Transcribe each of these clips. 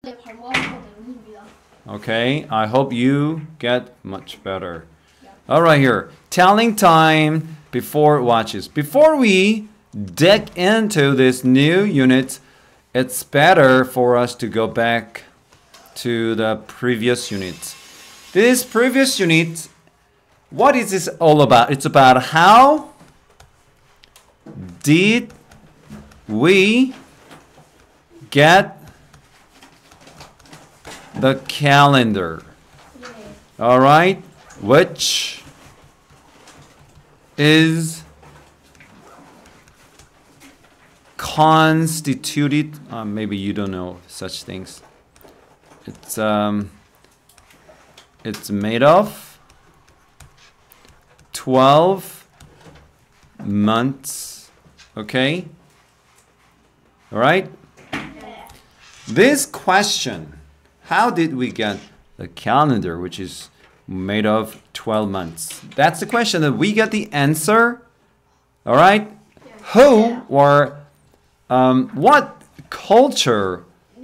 Okay, I hope you get much better. All right, here. Telling time before watches. Before we dig into this new unit, it's better for us to go back to the previous unit. This previous unit, what is this all about? It's about how did we get the calendar? All right, which is constituted, maybe you don't know such things. It's made of 12 months. Okay? All right? This question, how did we get the calendar, which is made of 12 months? That's the question that we get the answer. All right? Who or what culture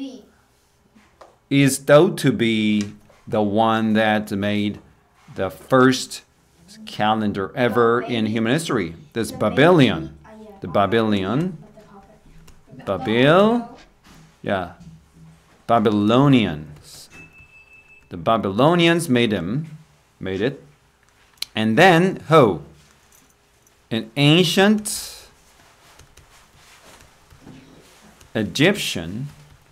is thought to be the one that made the first calendar ever in human history? This Babylon. The Babylonians The Babylonians made it. And then who? An ancient Egyptian,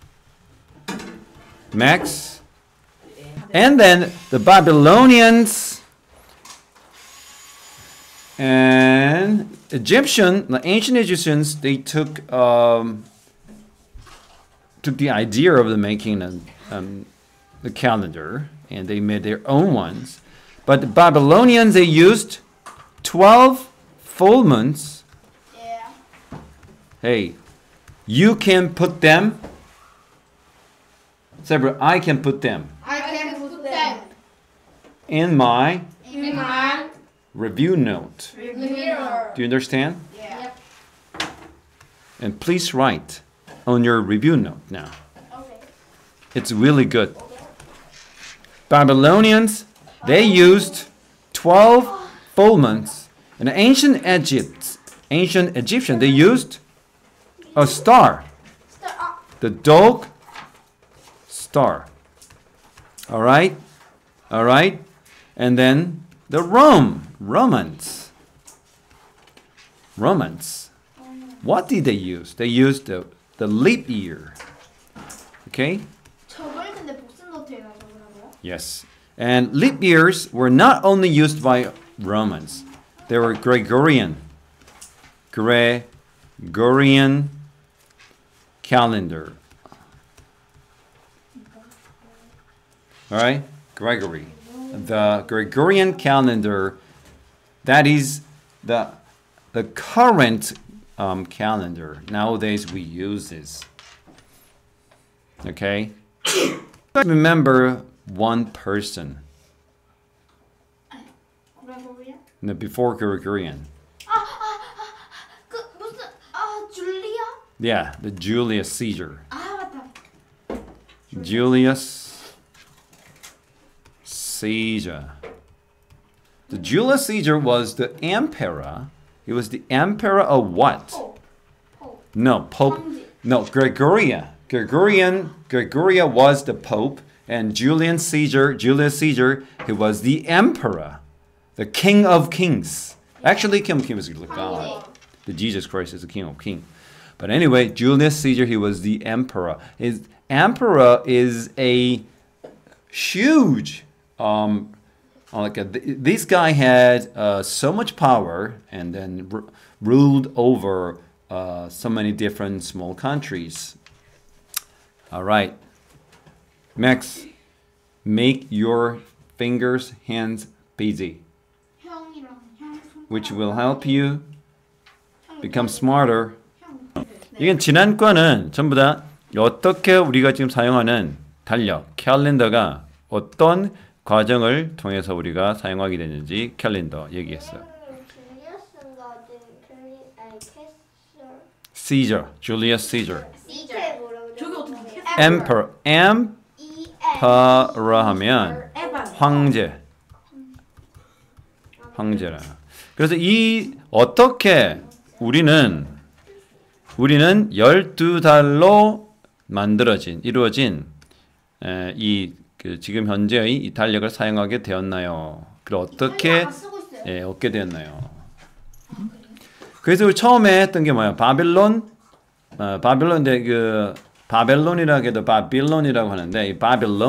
Max. And then the Babylonians and the ancient Egyptians, they took the idea of making the calendar, and they made their own ones. But the Babylonians, they used 12 full months. Yeah. Hey, you can put them. Several, I can put them. I can put them In my in my review note. review. Do you understand? Yeah. And please write on your review note now. Okay. It's really good. Babylonians, they used 12 full months. And ancient Egyptian, they used a star. The dog star. All right? All right? And then the Romans. What did they use? They used the leap year. Okay? 저걸 근데 복습 노트에 적으라고요? Yes. And leap years were not only used by Romans. They were Gregorian calendar. All right? Gregory. The Gregorian calendar, that is the current calendar. Nowadays we use this. Okay? Remember one person. 그레고리안? No, before Gregorian. 그 무슨 줄리아? Yeah, the Julius Caesar. 맞다. Julius Caesar. The Julius Caesar was the emperor. He was the emperor of what? Pope. No, Pope. No, Gregoria was the Pope, and Julius Caesar, he was the emperor, the King of Kings. Actually, King of Kings is God. The Jesus Christ is the King of Kings. But anyway, Julius Caesar, he was the emperor. His emperor is a huge, this guy had so much power and then ruled over so many different small countries. All right. Max, make your fingers, hands busy, which will help you become smarter. 이건 지난 거는 전부 다 어떻게 우리가 지금 사용하는 달력, 캘린더가 어떤 과정을 통해서 우리가 사용하게 되는지 캘린더 얘기했어요. Julius Caesar. 저게 어떻게 emperor, emperor 하면 황제, 황제라. 그래서 이 어떻게 우리는 12달로 이루어진 그 지금 현재의 이탈리아를 사용하게 되었나요? 그리고 어떻게 쓰고 있어요. 얻게 되었나요? 그래서 우리 처음에 했던 게 뭐야? 바빌론인데 그 바벨론이라고 해도 바빌론이라고 하는데 이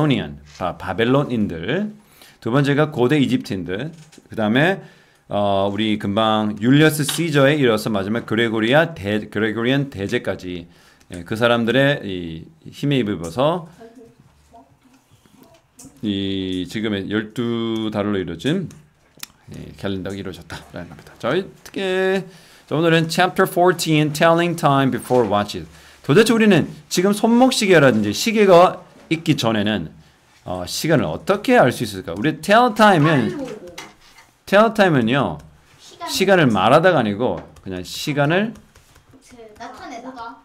바벨론인들. 두 번째가 고대 이집트인들. 그다음에 우리 금방 율리어스 시저에 이어서 마지막 그레고리안 대제까지 그 사람들의 이 힘에 입어서 이 지금의 12달로 이루어진 캘린더가 이루어졌다라는 겁니다. 자, 오늘은 Chapter 14, Telling Time Before Watches. 도대체 우리는 지금 손목시계라든지 시계가 있기 전에는 시간을 어떻게 알 수 있을까? 우리 Tell Time은요 시간을 말하다가 아니고 그냥 시간을 나타내다.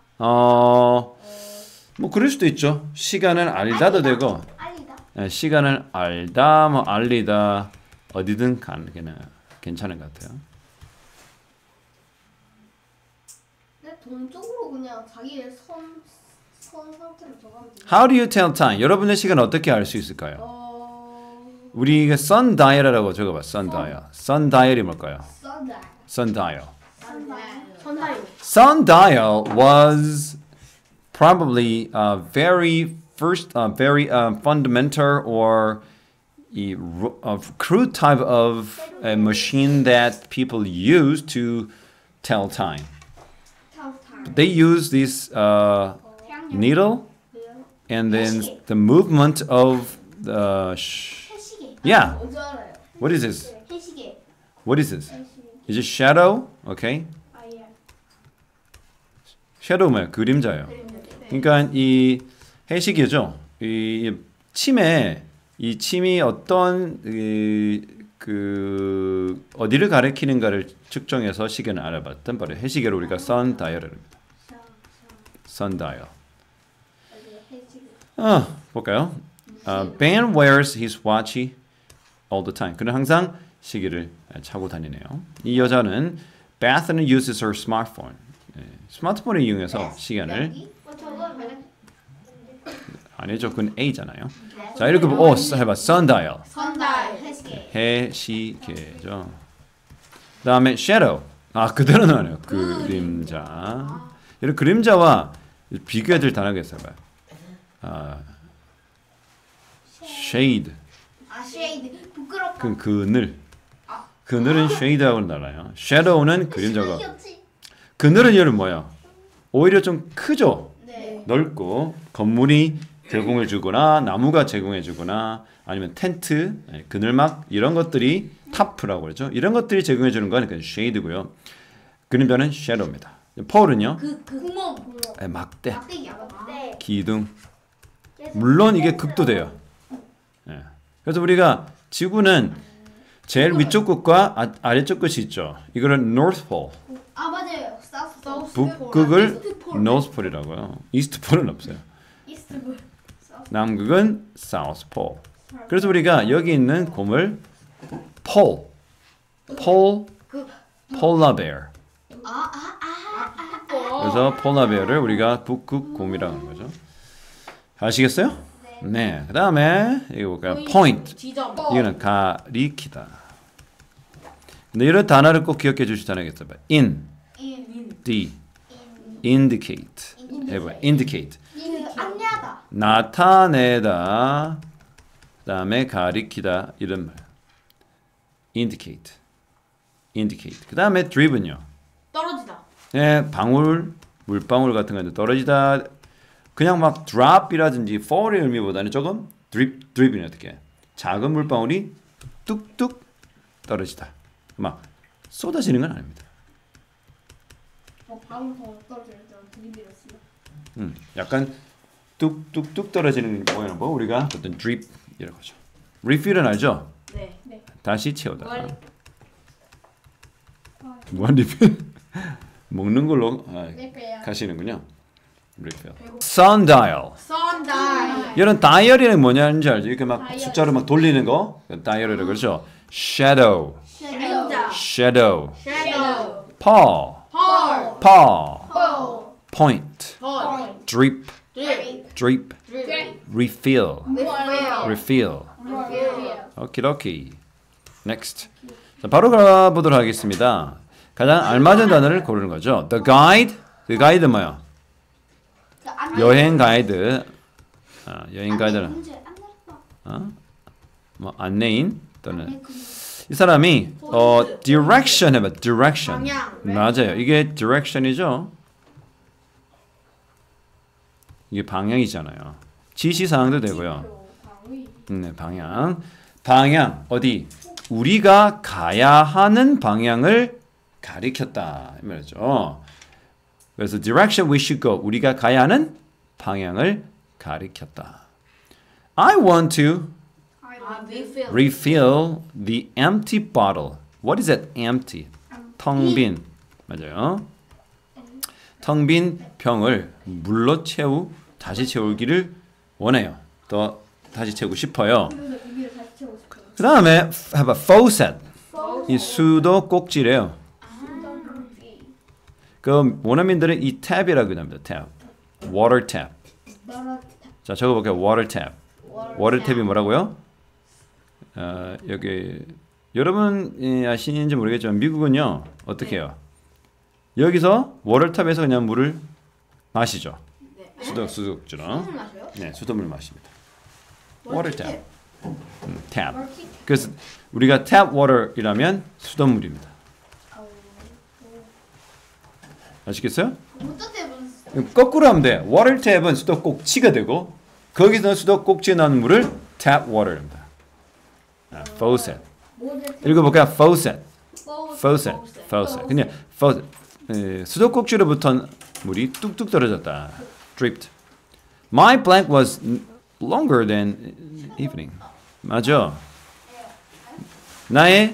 뭐 그럴 수도 있죠. 시간을 알다도 되고 알리다. 시간을 알다 뭐 알리다 어디든 가는 게 괜찮은 것 같아요. 근데 동쪽으로 그냥 자기의 선 상태로 적으면 돼. How do you tell time? 여러분의 시간 어떻게 알 수 있을까요? 우리가 sundial이라고 적어봐. sundial. sundial이 뭘까요? sundial. 선다요. Sundial was probably a very fundamental or a crude type of a machine that people use to tell time. They use this needle and then the movement of the 해시계. yeah. 뭔지 알아요. What is this? 해시계. What is this? 해시계. Is it shadow? Okay. 아예. shadow 뭐야? 그림자예요. 그러니까 이 해시계죠. 이 침이 어떤 그 어디를 가리키는가를 측정해서 시계를 알아봤던 바로 해시계를 우리가 sundial을 합니다. sundial. 볼까요? Ben wears his watch all the time. 그는 항상 시계를 차고 다니네요. 이 여자는 Beth는 uses her smartphone. 스마트폰을 이용해서 시간을 아니죠. 그건 A잖아요. 자, 이렇게 해봐. sundial. 선달 해시계. 해시계죠. 그다음에 shadow. 그대로 나와요. 그림자. 이런 그림자와 비교해 줄 단어가 있어요. shade. 쉐이드. 부끄럽다. 그 그늘. 그늘은 shade하고는 달라요. shadow는 그림자가. 시간이었지. 그늘은 얘는 뭐야? 오히려 좀 크죠. 네. 넓고 건물이 제공해 주거나 나무가 제공해 주거나 아니면 텐트, 그늘막 이런 것들이 타프라고 그러죠. 이런 것들이 제공해 주는 건 shade고요. 그림자는 shadow입니다. pole은요? 구멍. 막대, 막대기야. 막대. 기둥. 물론 이게 극도 돼요. 그래서 우리가 지구는 제일 위쪽 끝과 아래쪽 끝이 있죠. 이거는 North Pole. 맞아요. 사우스. 북극을 North Pole이라고요. East Pole은 없어요. 이스트볼. 남극은 South Pole. 그래서 우리가 여기 있는 곰을 Polar Bear. 그래서 Polar Bear를 우리가 북극 곰이라고 하는 거죠. 아시겠어요? 네. 그다음에 이거 볼까요? Point. 지점. 이거는 가리키다. 근데 이런 단어를 꼭 기억해 주실 단어가 있어요. indicate. 해봐. indicate. 안내하다. 나타내다. 그다음에 가리키다 이런 말. indicate. 그다음에 drip은요. 떨어지다. 물방울 같은 건데 떨어지다. 그냥 막 drop이라든지 fall의 의미보다는 조금 drip이 어떻게? 작은 물방울이 뚝뚝 떨어지다. 막 쏟아지는 건 아닙니다. 방울 더 떨어질 때 드립이었어요. 약간 뚝뚝뚝 떨어지는 모양을 뭐 우리가 어떤 drip 이라고 하죠. refill은 알죠? 네. 다시 채우다. 뭘? 무한 리필 먹는 걸로 네, 그래요. 가시는군요. refill. sundial. 썬달. 이런 다이얼이는 뭐냐는 줄 알죠? 이렇게 막 숫자로 막 돌리는 거. 다이얼이라고 그러죠. shadow. 그림자. shadow. 섀도우. paw. 펄. paw. point. 펄. drip. 드립. drip. 드립. refill. 리필. refill. 오키도키. next. 자, 바로 가보도록 하겠습니다. 가장 알맞은 단어를 고르는 거죠. The guide. The guide 뭐야? 여행 가이드. 여행 가이드는 뭐 안내인 또는 이 사람이 direction 해봐. direction. 방향. 맞아요. 이게 direction이죠. 이게 방향이잖아요. 지시사항도 되고요. 네, 방향. 방향 어디? 우리가 가야 하는 방향을 가리켰다 이 말이죠. 그래서 direction we should go. 우리가 가야 하는 방향을 가리켰다. I want to 리필. refill the empty bottle. What is that empty? 텅 빈. 맞아요. 텅 빈 병을 물로 다시 채우기를 원해요. 또 다시 채우고 싶어요. 그 다음에 해봐. faucet. 이 수도 꼭지래요. 그 원어민들은 이 탭이라고 합니다. 탭. water tap. 자, 적어볼게요. water tap. water 탭이 뭐라고요? 여기 여러분 아시는지 모르겠지만 미국은요 어떻게 해요? 여기서 워터탑에서 그냥 물을 마시죠. 수도꼭지로. 네, 수돗물 마십니다. 워터탑. 탭. 그래서 우리가 탭 워터이라면 수돗물입니다. 아시겠어요? 거꾸로 하면 돼. 워터탭은 수도꼭지가 되고 거기서 수도꼭지에 나오는 물을 탭 워터입니다. faucet. 읽어볼까요? faucet. faucet. faucet. 그냥 faucet. 수도꼭지로부터 물이 뚝뚝 떨어졌다. dripped. My blank was longer than evening. 맞아. 나의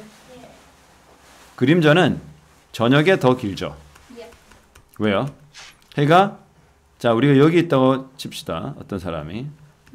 그림자는 저녁에 더 길죠. 왜요? 해가 자 우리가 여기 있다고 칩시다. 어떤 사람이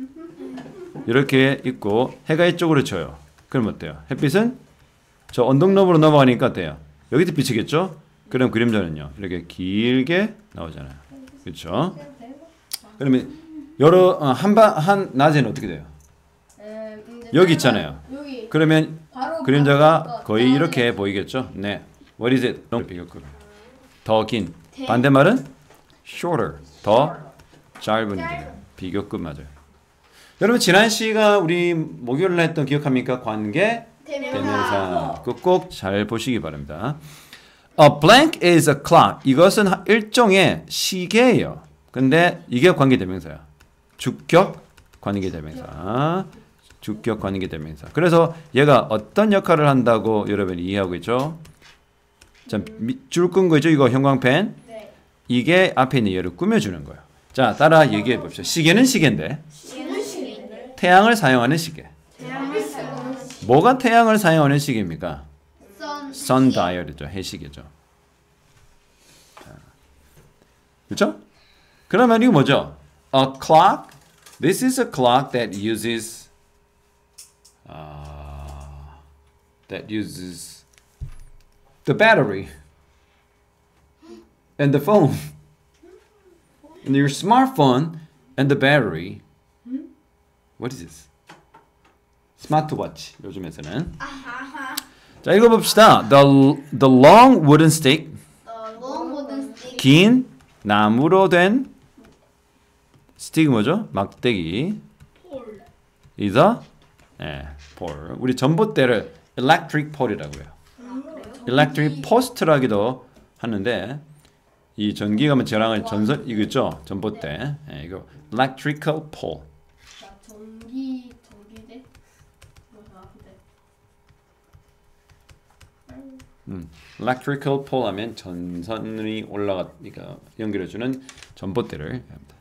이렇게 있고 해가 이쪽으로 쳐요. 그럼 어때요? 햇빛은 저 언덕너머로 넘어가니까 어때요? 여기도 비치겠죠? 그럼 그림자는요 이렇게 길게 나오잖아요. 그렇죠? 그러면 한 낮에는 어떻게 돼요? 여기 있잖아요. 그러면 그림자가 거의 이렇게 보이겠죠? 네. What is it? 비교급. 더 긴. 반대말은 shorter. 더 짧은 비교급 맞아요. 여러분 지난 시간 우리 목요일날 했던 기억합니까? 관계 대명사. 꼭 잘 보시기 바랍니다. A blank is a clock. 이것은 일종의 시계예요. 근데 이게 관계 대명사야. 주격 관계 대명사. 주격 관계 대명사. 그래서 얘가 어떤 역할을 한다고 여러분이 이해하고 있죠? 자, 줄 끈 거죠? 이거 형광펜. 이게 앞에 있는 얘를 꾸며주는 거예요. 자, 따라 얘기해 봅시다. 시계는 시계인데 태양을 사용하는 시계. 뭐가 태양을 사용하는 시계입니까? sundial이죠. 해시계죠. 그렇죠? 그러면 이거 뭐죠? A clock. This is a clock that uses the battery and the phone and your smartphone and the battery. What is this? 스마트워치 요즘에서는. 자 읽어봅시다. The long wooden stick. 긴 나무로 된 스틱 뭐죠? 막대기. is a pole. 우리 전봇대를 electric pole이라고 해요. electric post라기도 하는데 이 전기가 뭐 저랑은 전선 이거 있죠? 전봇대. 이거 electrical pole. electrical pole 하면 전선이 올라가니까 연결해주는 전봇대를 합니다.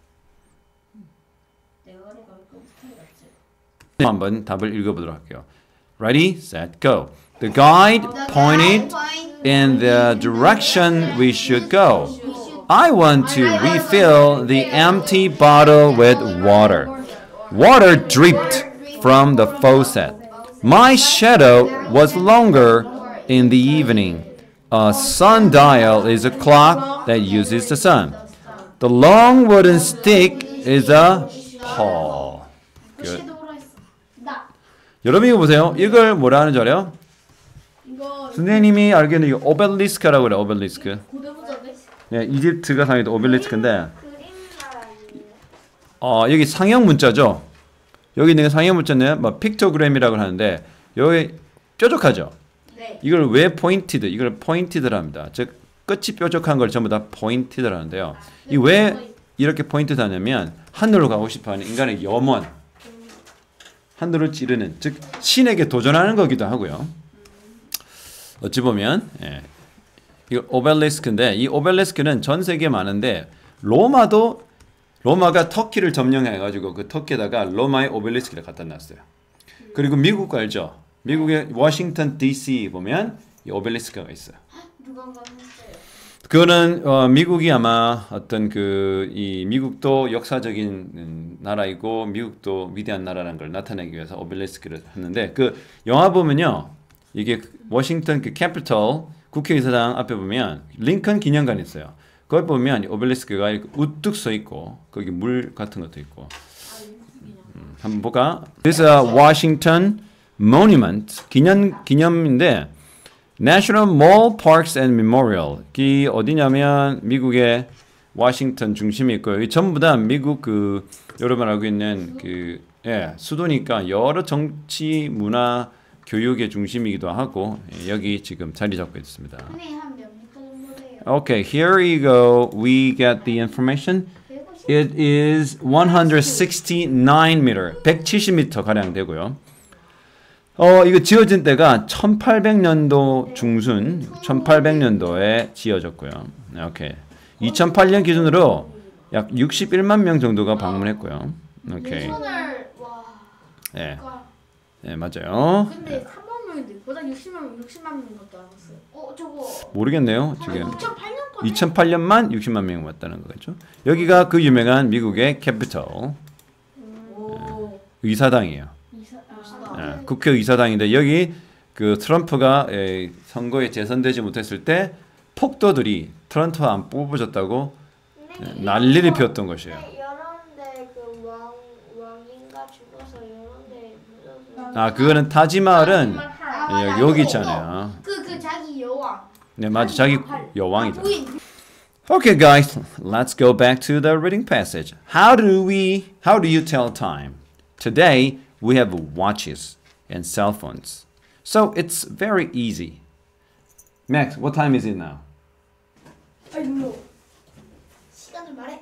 한번 답을 읽어보도록 할게요. Ready, set, go. The guide pointed in the direction we should go. I want to refill the empty bottle with water. Water dripped from the faucet. My shadow was longer in the evening. A sundial is a clock that uses the sun. The long wooden stick is a paw. Good. 섀도우로 했어. 나. 여러분 이거 보세요. 이걸 뭐라 하는 줄 알아요? 이거 선생님이 알기로는 이거 오벨리스크라고 그래. 오벨리스크. 고대부자네. 네, 이집트가 사용했던 오벨리스크인데 그림 말하는. 여기 상형 문자죠. 여기 있는 게 상형 문자는 뭐 픽토그램이라고 하는데 여기 뾰족하죠. 네. 이걸 왜 포인티드? 이걸 포인티드라 합니다. 즉 끝이 뾰족한 걸 전부 다 포인티드라 하는데요. 이 왜 이렇게 포인티드 하냐면 하늘로 가고 싶어하는 인간의 염원, 하늘을 찌르는 즉 신에게 도전하는 거기도 하고요. 어찌 보면 이거 오벨리스크인데 이 오벨리스크는 전 세계에 많은데 로마가 터키를 점령해가지고 그 터키에다가 로마의 오벨리스크를 갖다 놨어요. 그리고 미국 알죠? 미국의 워싱턴 DC 보면 이 오벨리스크가 있어요. 누가 했어요? 그거는 미국이 아마 어떤 이 미국도 역사적인 나라이고 미국도 위대한 나라라는 걸 나타내기 위해서 오벨리스크를 했는데 그 영화 보면요 이게 워싱턴 그 캐피털 국회의사당 앞에 보면 링컨 기념관이 있어요. 거기 보면 오벨리스크가 우뚝 서 있고 거기 물 같은 것도 있고. 한번 볼까? This is a Washington Monument 기념인데 National Mall Parks and Memorial. 이 어디냐면 미국의 워싱턴 중심에 있고요. 여기 전부 다 미국 여러분 알고 있는 수도니까 여러 정치, 문화, 교육의 중심이기도 하고 여기 지금 자리 잡고 있습니다. 선생님 한몇 미터 정도 돼요? Okay, here we go. We get the information. 150? It is 169 meter. 170m 가량 되고요. 이거 지어진 때가 1800년도 중순, 1800년도에 지어졌고요. 오케이. 2008년 기준으로 약 61만 명 정도가 방문했고요. 오케이. 손을 와. 예. 네, 맞아요. 근데 3만 명인데 보다 60만 명밖에 안 왔어요. 저거. 모르겠네요. 지금 2008년까지 2008년만 60만 명 왔다는 거죠. 여기가 그 유명한 미국의 캐피털 오. 의사당이에요. 국회의사당인데 여기 그 트럼프가 선거에 재선되지 못했을 때 폭도들이 트럼프 안 뽑아줬다고 난리를 피웠던 것이에요. 여러분들 왕인가 죽어서 여러분들 묻어서 그거는 타지마을은 여기 있잖아요. 그 자기 여왕. 네, 맞아. 자기 여왕이죠. Okay, guys, let's go back to the reading passage. How do you tell time? Today, we have watches and cell phones. So it's very easy. Max, what time is it now? 아니 몰라. 시간을 말해.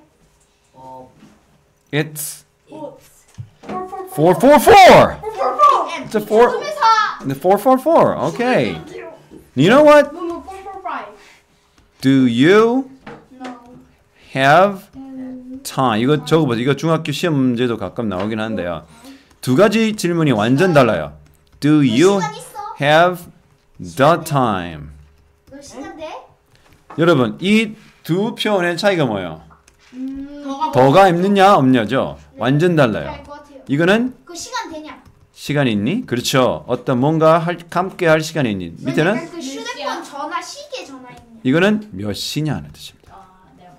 It's 444. 444. 444. It's a 444. Okay. You know what? 445. Do you No. have time? 이거 적어보세요. 이거 중학교 시험 문제도 가끔 나오긴 하는데요. 두 가지 질문이 완전 달라요. Do you 시간 있어? have the time? 너 시간 돼? 여러분, 이 두 표현의 차이가 뭐예요? 더가 더가 있느냐 없냐죠? 완전 달라요. 할것 같아요. 이거는 그 시간 되냐? 시간이 있니? 그렇죠. 어떤 뭔가 함께 할 시간이 있니? 밑에는 그 휴대폰 전화 시계 전화 있는. 이거는 몇 시냐는 뜻입니다. 네.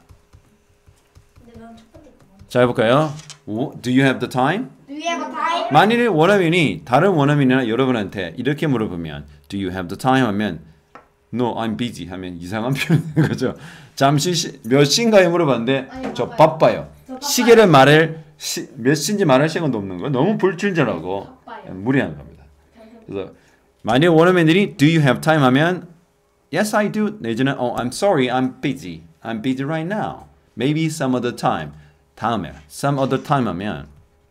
근데 넌 첫 번째 거. 자, 해볼까요? Do you have the time? Do you have a time? 만일에 원어민이 다른 원어민이나 여러분한테 이렇게 물어보면 Do you have the time? 하면 No, I'm busy 하면 이상한 표현인 거죠. 잠시 몇 시인가에 물어봤는데 아니, 저 바빠요. 바빠요. 저 바빠요. 시계를 몇 시인지 말할 시간도 없는 거. 너무 불친절하고 바빠요. 무리한 겁니다. 그래서 만일 원어민들이 Do you have time? 하면 Yes, I do. 내지는 Oh, I'm sorry, I'm busy. I'm busy right now. Maybe some other time. 다음에 some other time 하면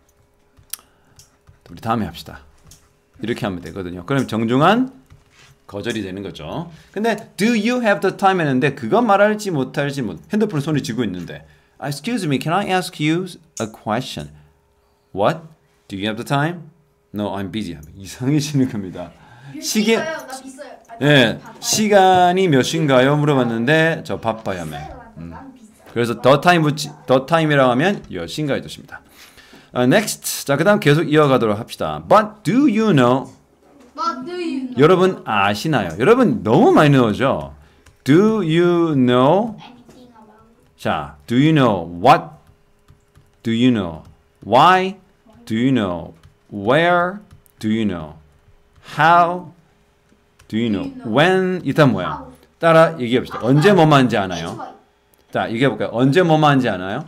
우리 다음에 합시다. 이렇게 하면 되거든요. 그럼 정중한 거절이 되는 거죠. 근데 do you have the time 했는데 그거 말할지 못할지 핸드폰에 손이 쥐고 있는데 Excuse me, can I ask you a question? What? Do you have the time? No, I'm busy. 하면 이상해지는 겁니다. 시계 나 있어요. 예, 시간이 몇 시인가요? 물어봤는데 저 바빠요 하면 난 비싸. 그래서 the time이라고 하면 여신가의 뜻입니다. Next. 자, 그다음 계속 이어가도록 합시다. But do you know? But do you know? 여러분 아시나요? 여러분 너무 많이 넣어죠. Do you know? Anything about. 자, do you know what? Do you know why? Do you know where? Do you know how? Do you know when? 이단 뭐야? 따라 얘기해봅시다. 언제 뭐뭐 하는지 아나요? 자, 얘기해볼까요? 언제 뭐뭐 하는지 아나요?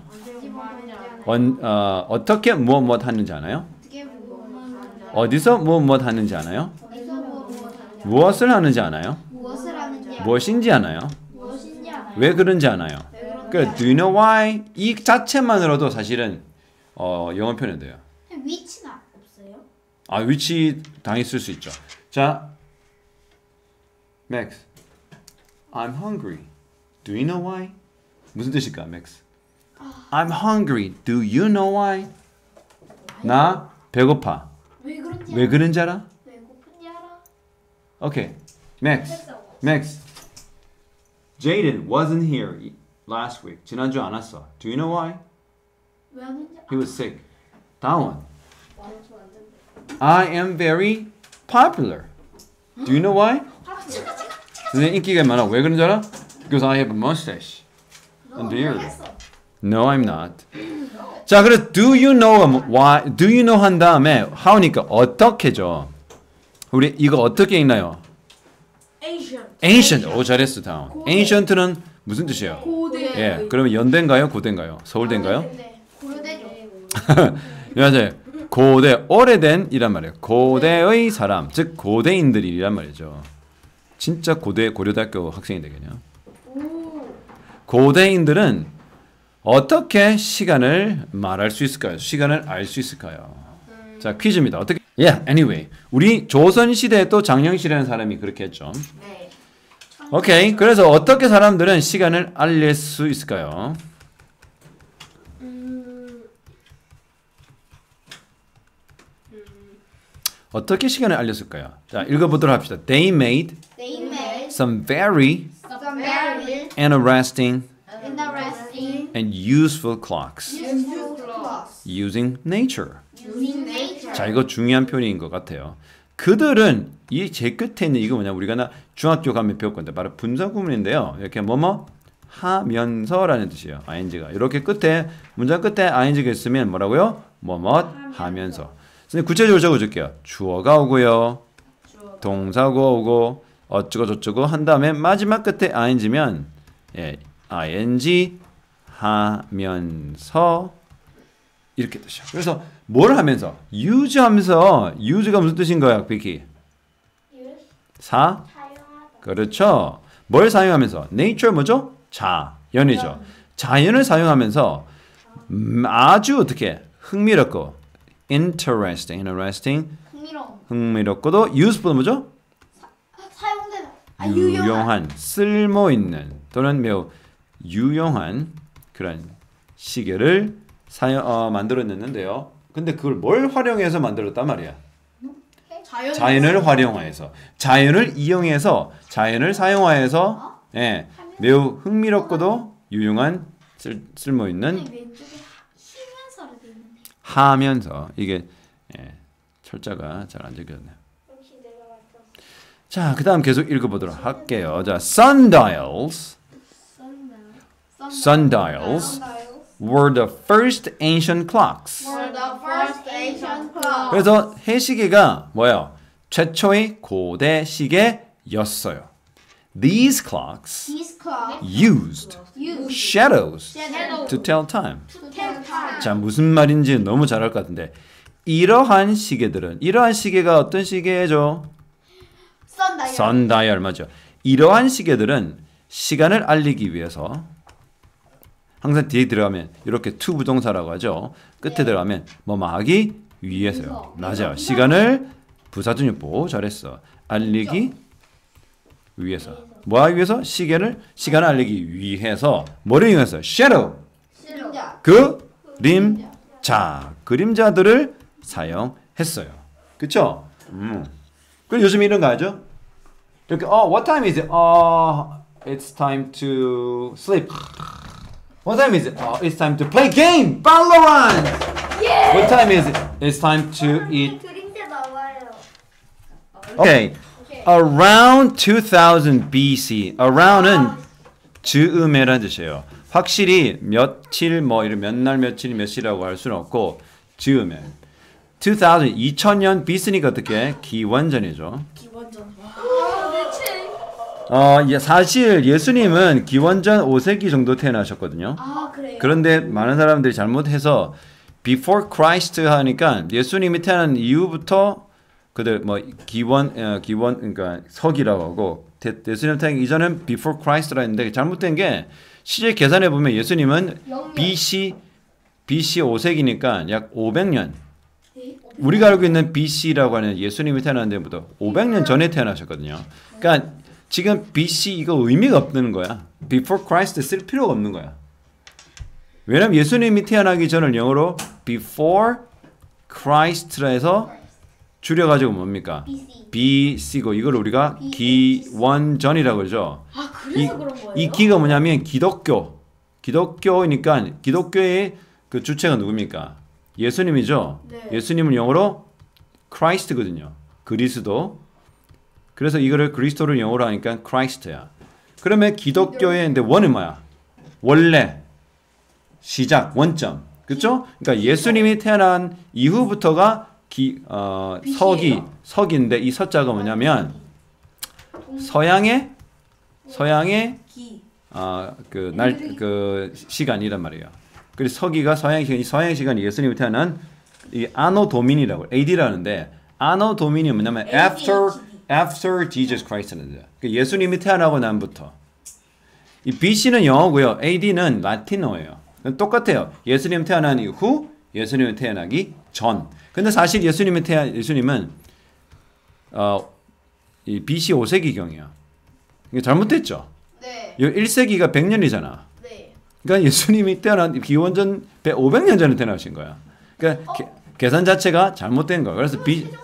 어떻게 무엇 하는지 아나요? 어디서 무엇 하는지 아나요? 무엇을 하는지 아나요? 무엇을 하는지 무엇인지 아나요? 무엇인지 알아요? 왜 그런지 아나요? 그 do you know why? 이 자체만으로도 사실은 영어 표현이 돼요. 위치는 없어요? 아, 위치 당연히 쓸 수 있죠. 자, Max, I'm hungry. Do you know why? 무슨 뜻일까, Max? I'm hungry. Do you know why? 나 배고파. 왜 그런지 왜 그런지 알아? 왜 고픈지 알아? Okay, Max. Max. Jaden wasn't here last week. 지난주 안 왔어. Do you know why? 왜 하는지 He was sick. 다운. I am very popular. Do you know why? 선생님 인기가 많아. 왜 그런지 알아? Because I have a mustache. and beard. No, I'm not. 자, 그래서 do you know why? Do you know 한 다음에 how니까 어떻게죠? 우리 이거 어떻게 읽나요? Ancient. Ancient. 오, 잘했어, 다운. Ancient는 무슨 뜻이에요? 고대. 예, 그러면 연대인가요? 고대인가요? 서울대인가요? 네. 고려대죠. 맞아요. 고대, 오래된이란 말이에요. 고대의 사람, 즉 고대인들이란 말이죠. 진짜 고려대학교 학생이 되겠네요. 고대인들은 어떻게 시간을 말할 수 있을까요? 시간을 알 수 있을까요? 자, 퀴즈입니다. 어떻게? Yeah, anyway. 우리 조선 시대에 또 장영실이라는 사람이 그렇게 했죠. 네. 오케이. 그래서 어떻게 사람들은 시간을 알릴 수 있을까요? 어떻게 시간을 알렸을까요? 자, 읽어보도록 합시다. They made They made some very some very interesting interesting and useful clocks useful clocks using nature. using nature. 자, 이거 중요한 표현인 것 같아요. 그들은 이 제 끝에 있는 이거 뭐냐? 우리가 중학교 가면 배울 건데 바로 분사 구문인데요. 이렇게 뭐뭐 하면서라는 뜻이에요. ing가 이렇게 끝에 문장 끝에 ing가 있으면 뭐라고요? 뭐뭐 하면서. 선생님 구체적으로 적어줄게요. 주어가 오고요. 동사가 오고 어쩌고 저쩌고 한 다음에 마지막 끝에 ing면 예, ing 하면서 이렇게 뜻이요. 그래서 뭘 하면서? use 하면서 use가 무슨 뜻인 거야, 비키? 사용하다. 그렇죠. 뭘 사용하면서? nature 뭐죠? 자연이죠. 자연을 사용하면서 아주 어떻게 흥미롭고 interesting 흥미롭고도 useful 뭐죠? 사용되다. 유용한, 쓸모 있는 또는 매우 유용한 그런 시계를 만들어냈는데요. 근데 그걸 뭘 활용해서 만들었단 말이야? 자연을 활용해서, 자연을 이용해서, 자연을 사용하여서 예, 매우 흥미롭고도 유용한 쓸모 있는 왼쪽에 쉬면서로 돼 있는데. 하면서 이게 예, 철자가 잘 안 적혀졌네요. 역시 내가 맞췄어. 자, 그다음 계속 읽어보도록 할게요. 자, sundials were the first ancient clocks. For the first ancient clock. 그래서 해시계가 뭐예요? 최초의 고대 시계였어요. These clocks These clocks used use shadows shadow to tell time. to tell time. 자, 무슨 말인지 너무 잘 알 것 같은데 이러한 시계들은 이러한 시계가 어떤 시계죠? Sundial. sundial 맞죠? 이러한 시계들은 시간을 알리기 위해서 항상 뒤에 들어가면 이렇게 to 부동사라고 하죠. 끝에 들어가면 뭐뭐 하기 위해서요. 맞아요. 시간을 부사전유보 잘했어. 알리기 위해서. 뭐 하기 위해서? 시간을 알리기 위해서 뭐를 이용해서? shadow. 그림자. 그림자. 그림자들을 사용했어요. 그쵸? 그럼 요즘 이런 거 하죠? 이렇게 what time is it? it's time to sleep. What time is it? Oh, it's time to play game. Valorant. What time is it? It's time to eat. 그림자 나와요. Okay. Around 2000 BC. Around은 즈음에라는 뜻이에요. 확실히 며칠 뭐 이런 몇날 며칠 몇이라고 할 수는 없고 즈음에. 2000년 BC니까 어떻게? 기원전이죠. 기원전. 사실 예수님은 기원전 5세기 정도 태어나셨거든요. 아 그래요? 그런데 많은 사람들이 잘못해서 before Christ 하니까 예수님이 태어난 이후부터 그들 뭐 기원 그러니까 서기라고 하고 예수님 태어나기 이전은 before Christ라 했는데 잘못된 게 실제 계산해 보면 예수님은 BC 5세기니까 약 500년. 우리가 알고 있는 BC라고 하는 예수님이 태어난 데부터 500년 전에 태어나셨거든요. 그러니까 지금 BC 이거 의미가 없는 거야. Before Christ 쓸 필요가 없는 거야. 왜냐면 예수님이 태어나기 전을 영어로 Before Christ라 해서 줄여가지고 뭡니까? BC고 이걸 우리가 기원전이라고 그러죠. 아 그래서 그런 거예요? 이 기가 뭐냐면 기독교니까 기독교의 그 주체가 누굽니까? 예수님이죠. 네. 예수님은 영어로 Christ거든요. 그리스도. 그래서 이거를 그리스도를 영어로 하니까 Christ야. 그러면 기독교의 근데 원은 뭐야? 원래, 시작, 원점. 그렇죠? 그러니까 예수님이 태어난 이후부터가 서기인데 이 서자가 뭐냐면 서양의 기. 그 시간이란 말이에요. 그래서 서기가 서양 시간이 예수님이 태어난 이 아노 도미니라고 AD라는데 아노 도미니 뭐냐면 after Jesus Christ는 그러니까 예수님이 태어나고 난부터. 이 BC는 영어고요. AD는 라틴어예요. 똑같아요. 예수님 태어난 이후, 예수님이 태어나기 전. 근데 사실 예수님은 이 BC 5세기경이야. 이게 잘못됐죠. 네. 1세기가 100년이잖아. 네. 그러니까 예수님이 태어난 기원전 500년 전에 태어나신 거야. 그러니까 계산 자체가 잘못된 거야. 그래서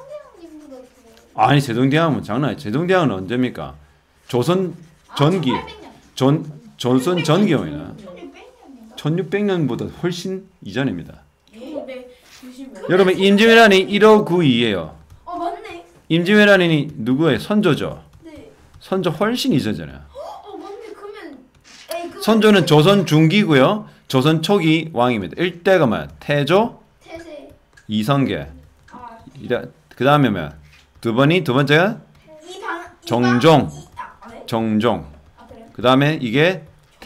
아니 세종대왕은 장난 아니야. 세종대왕은 언제입니까? 조선 전기 조선 전기원이나 1600년보다 훨씬 이전입니다. 1690년. 여러분 임진왜란이 1592예요. 맞네. 임진왜란이 누구의 선조죠? 네. 선조 훨씬 이전잖아요. 맞네. 그러면 선조는 조선 중기고요. 조선 초기 왕입니다. 1대가 뭐야? 태조, 태세. 이성계. 아, 그 다음에 뭐야? 두 번째가 정종. 네? 정종. 아 그래요? 그 다음에 이게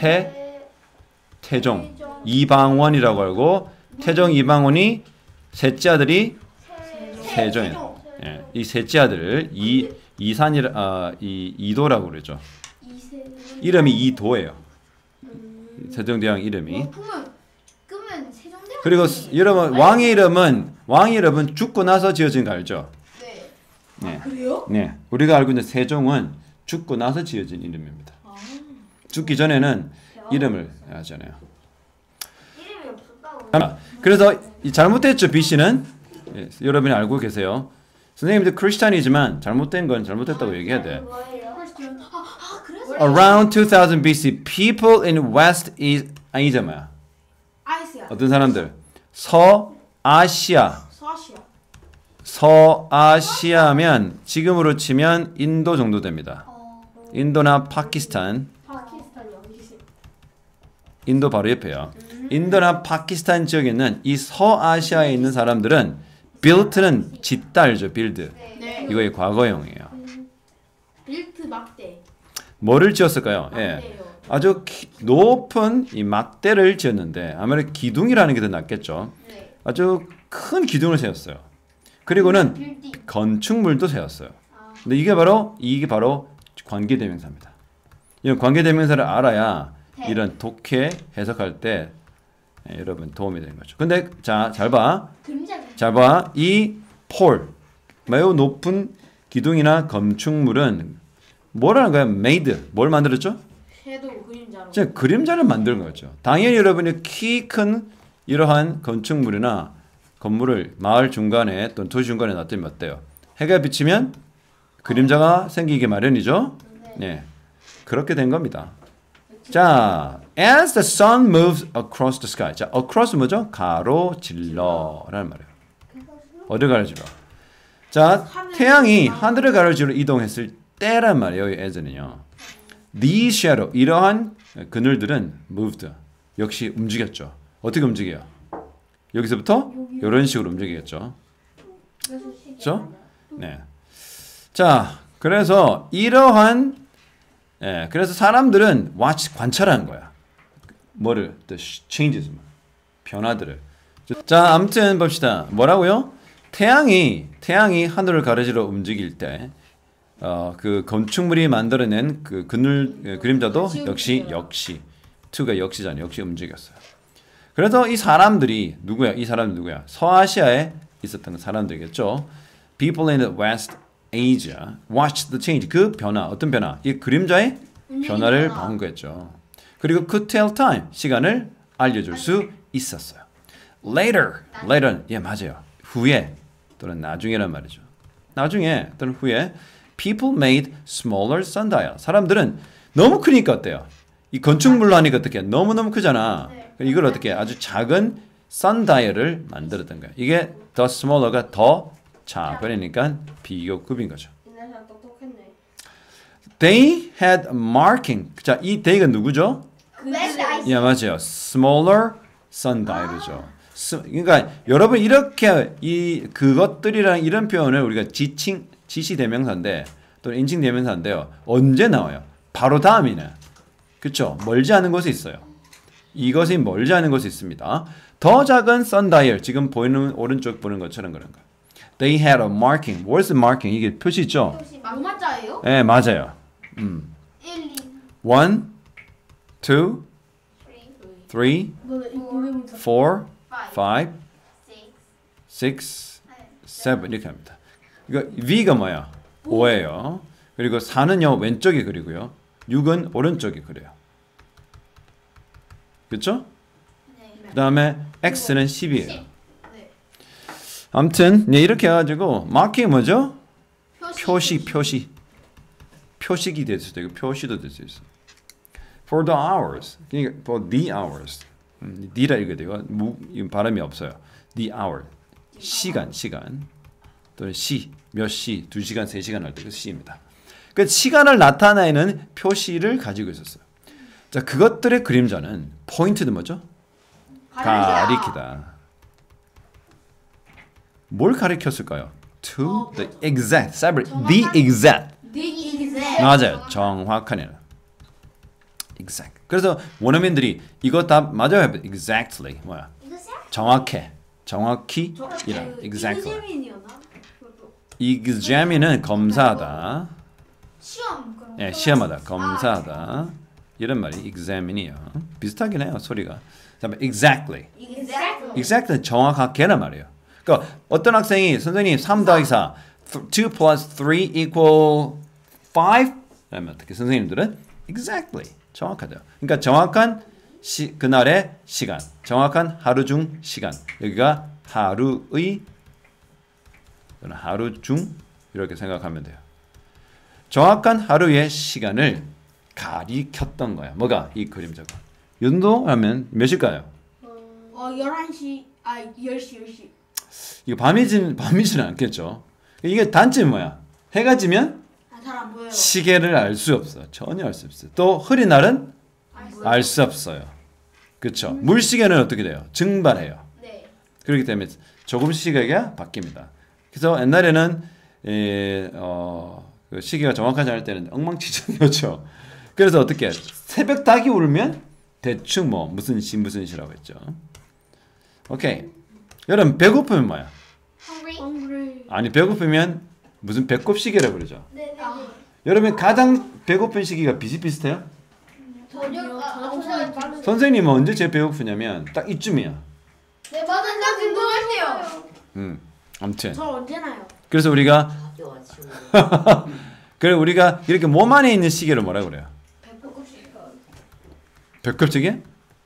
태종. 이방원이라고 알고 태종 이방원이 셋째 아들이 세종이에요. 예, 이 셋째 아들을 이도라고 그러죠. 이름이 이도예요. 세종대왕 이름이. 그러면 세종대왕. 그리고 여러분 왕의 이름은 죽고 나서 지어진 거 알죠? 네. 네. 그래요? 네. 우리가 알고 있는 세종은 죽고 나서 지어진 이름입니다. 죽기 전에는 이름을 하잖아요. 이름이 없었다고. 그래서 이 잘못됐죠, BC는. 예, 여러분이 알고 계세요. 선생님들 크리스찬이지만 잘못된 건 잘못됐다고 얘기해야 돼. 뭐예요? 그래서 Around 2000 BC, people in West is 아니자 뭐야? 아이스야. 어떤 사람들? 서아시아. 서아시아. 서아시아면 지금으로 치면 인도 정도 됩니다. 인도나 파키스탄. 파키스탄 연기식. 인도 바로 옆에요. 인도나 파키스탄 지역에 있는 이 서아시아에 있는 사람들은 build는 짓다 알죠? build. 네. 이거의 과거형이에요. 빌트 막대. 뭐를 지었을까요? 예. 막대요. 아주 높은 이 막대를 지었는데 아무래도 기둥이라는 게 더 낫겠죠. 네. 아주 큰 기둥을 세웠어요. 그리고는 건축물도 세웠어요. 근데 이게 바로 관계대명사입니다. 이런 관계대명사를 알아야 이런 독해 해석할 때 여러분 도움이 되는 거죠. 근데 자, 잘 봐. 잘 봐. 이 폴 매우 높은 기둥이나 건축물은 뭐라는 거야? made. 뭘 만들었죠? 섀도우 그림자로. 진짜 그림자를 만드는 거죠. 당연히 여러분이 키 큰 이러한 건축물이나 건물을 마을 중간에 또는 도시 중간에 놔두면 어때요? 해가 비치면 그림자가 생기게 마련이죠. 네. 그렇게 된 겁니다. 자, as the sun moves across the sky. 자, across 뭐죠? 가로질러라는 말이에요. 어디를 가로질러? 자, 태양이 하늘을 가로질러 이동했을 때란 말이에요. 여기 as는요. These shadow, 이러한 그늘들은 moved. 역시 움직였죠. 어떻게 움직여요? 여기서부터 이런 식으로 움직이겠죠. 그렇죠? 네. 자, 그래서 이러한 그래서 사람들은 관찰하는 거야. 뭐를? The changes, 변화들을. 자, 아무튼 봅시다. 뭐라고요? 태양이 하늘을 가로질러 움직일 때, 그 건축물이 만들어낸 그 그림자도 역시 to가 역시잖아요. 역시 움직였어요. 그래서 이 사람들이 누구야? 이 사람이 누구야? 서아시아에 있었던 사람들이겠죠. People in the West Asia watched the change. 그 변화, 어떤 변화? 이 그림자의 변화를 본 거였죠. 그리고 could tell time, 시간을 알려줄 수 있었어요. Later, 예 맞아요. 후에 또는 나중에란 말이죠. 나중에 또는 후에 people made smaller sundial. 사람들은 너무 크니까 어때요? 이 건축물로 하니까 어떻게? 너무너무 크잖아. 이걸 어떻게? 아주 작은 sundial을 만들었던 거야. 이게 더 smaller가 더 작으니까 비교급인 거죠. They had marking. 자, 이 they가 누구죠? 예, 맞아요. Smaller sundial이죠. 그러니까 여러분 이렇게 이 그것들이라는 이런 표현을 우리가 지시 대명사인데 또는 인칭 대명사인데요. 언제 나와요? 바로 다음이네. 그렇죠? 멀지 않은 곳에 있어요. 이것이 멀지 않은 곳에 있습니다. 더 작은 sundial, 지금 보이는 오른쪽 보는 것처럼 그런 거. They had a marking. What's the marking? 이게 표시 있죠? 로마자예요? 네, 맞아요. 1, 2, 1, 2, 3, 4, 5, 6, 7 이렇게 합니다. 이거 V가 뭐야? 5예요. 그리고 4는요 왼쪽에 그리고요. 6은 오른쪽에 그려요. 그렇죠? 그 다음에 X는 10이에요. 아무튼 이렇게 해가지고 마킹이 뭐죠? 표식이 될 수도 있고 표시도 될 수 있어. For the hours. 그러니까 for the hours. D라 읽어야 돼요. 발음이 없어요. The hour. 시간. 또는 몇 시, 2시간, 3시간 할 때 그 시입니다. 그 시간을 나타내는 표시를 가지고 있었어요. 자, 그것들의 그림자는 포인트는 뭐죠? 가리키다. 뭘 가리켰을까요? To the exact. The exact. 맞아요. 정확하네요. Exact. 그래서 원어민들이 이거 다 맞아요. Exactly. 뭐야? 정확히 이런. Exactly. examine은 검사하다. 시험. 예, 시험하다. 검사하다. 이런 말이 examine이에요. 비슷하긴 해요. 소리가. exactly. exactly는 정확하게란 말이에요. 그러니까 어떤 학생이 선생님 3 더하기 4 2 plus 3 equal 5 그러면 어떻게 선생님들은 exactly 정확하죠. 그러니까 정확한 그날의 시간, 정확한 하루 중 시간. 여기가 하루의 또는 하루 중 이렇게 생각하면 돼요. 정확한 하루의 시간을 가리켰던 거야. 뭐가? 이 그림자가. 이 정도 하면 몇일까요? 11시, 10시. 이거 밤이지는 않겠죠. 이게 단점이 뭐야? 해가 지면 잘 안 보여요. 시계를 알 수 없어. 전혀 알 수 없어요. 또 흐린 날은 알 수 없어요. 그렇죠. 물시계는 어떻게 돼요? 증발해요. 네. 그렇기 때문에 조금씩 시계가 바뀝니다. 그래서 옛날에는 그 시계가 정확하지 않을 때는 엉망진창이었죠. 그래서 어떻게 새벽 닭이 울면 대충 뭐 무슨 시라고 했죠. 오케이. 여러분 배고프면 뭐야? Hungry. 아니 배고프면 무슨 배꼽 시계라고 그러죠. 네. 여러분 가장 배고픈 시기가 비슷비슷해요? 저녁. 선생님은 언제 제일 배고프냐면 딱 이쯤이야. 네, 맞아요. 나 운동할 때요. 아무튼 저 언제나요? 그래서 우리가 우리가 이렇게 몸 안에 있는 시계를 뭐라고 그래요? 배꼽 시계?